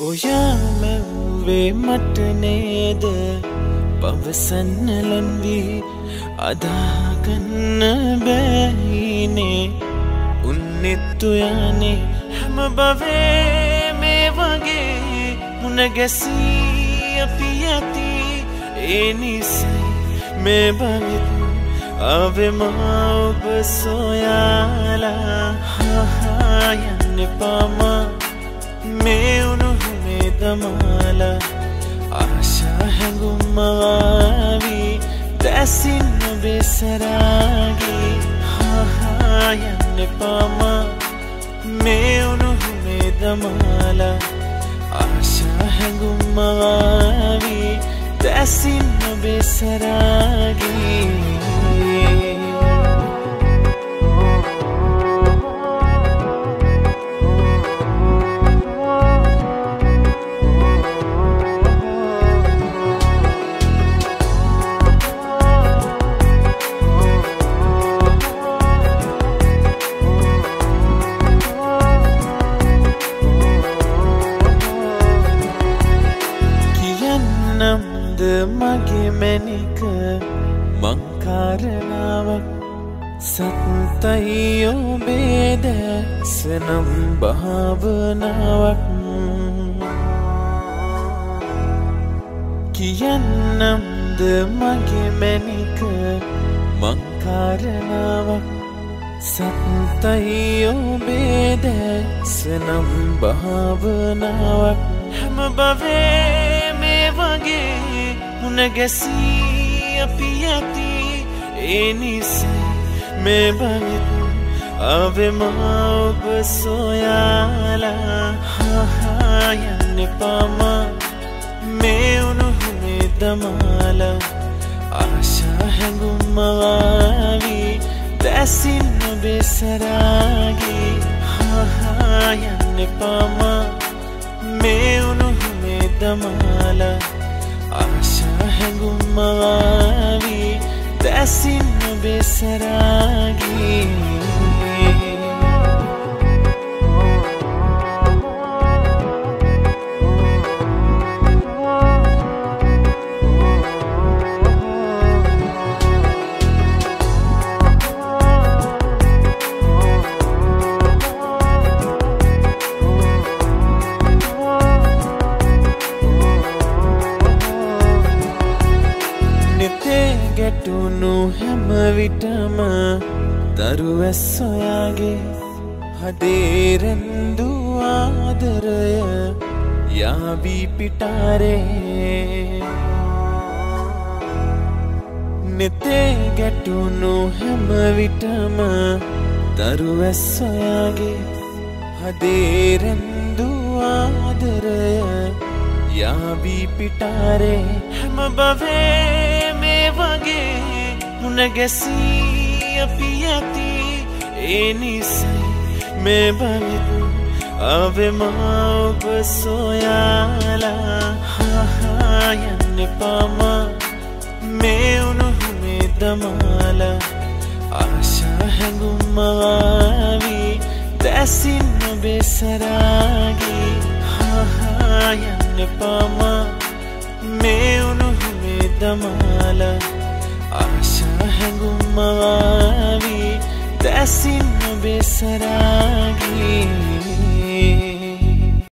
ඔයාමැව්වේ මට නේද පවසන්නලන්වී අදාගන්න බැහිනේ උන්නෙත්තුයනේ හැම බවේ මේ වගේ මුණගැසී අපි ඇති ඒ නිසයි මේ බවිත් ආවෙමා ඔබ සොයාලා හා යන්න එපාමා මේ උණුහුමේ දමාලා ආශා හැඟුම්මවාවී දැසින් ඔබේ සරාගී හා යන්න එපාමා මේ උණුහුමේ දමාලා ආශා හැඟුම්මවාවී දැසින් ඔබේ සරාගී මගේ මැනික මංකාරණාවක් සත්තයි ඔබේ දැසනම් භාවනාවක් කියන්නම්ද මගේ මැනික මංකාරණාවක් සත්තයි ඔබේ දැසනම් භාවනාවක් හැම බවේ මේ වගේ මුණගැසී අපි ඇති ඒ නිසයි මේ බවිත් ආවෙමා ඔබ සොයාලා හා යන්න එපාමා මේ උණුහුමේ දමාලා ආශා හැඟුම්මවාවී දැසින් ඔබේ සරාගී හා යන්න එපාමා මේ උණුහුමේ දමාලා ආශා හැඟුම්මවාවී දැසින් ඔබේ සරාගී ගැටුණු හැම විටම දරුවැස් සොයාගේ හදේ රැඳු ආදරය යාවී පිටාරේ නෙතේ ගැටුණු හැම විටම දරුවැස් සොයාගේ හදේ රැඳු ආදරය යාවී පිටාරේ හැම බවේ මේ වගේ මුණගැසී අපි ඇති ඒ නිසයි මේ බවිත් ආවෙමා ඔබ සොයාලා හා යන්න එපාමා මේ උණුහුමේ දමාලා ආශා හැඟුම්මවාවී දැසින් ඔබේ සරාගී හා යන්න එපාමා මේ උණුහුමේ දමාලා ආශා හැඟුම්මවාවී දැසින් ඔබේ සරාගී